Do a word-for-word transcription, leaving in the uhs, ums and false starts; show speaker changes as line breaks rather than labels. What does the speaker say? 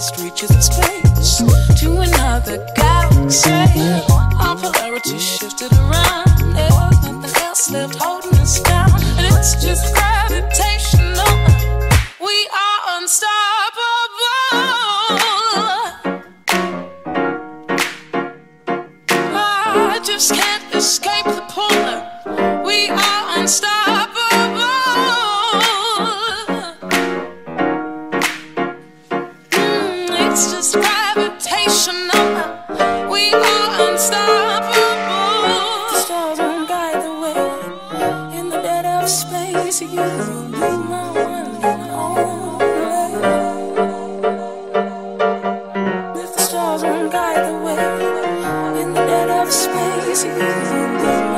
almost reaches its base to another galaxy. Our polarity shifted around. There's nothing else left holding us down, and it's just gravitational. We are unstoppable. I just can't escape the pull. We are unstoppable. Mm, it's just gravitational. We are unstoppable. The stars won't guide the way in the dead of space. You will be my one and only. If the stars won't guide the way in the dead of space, you will be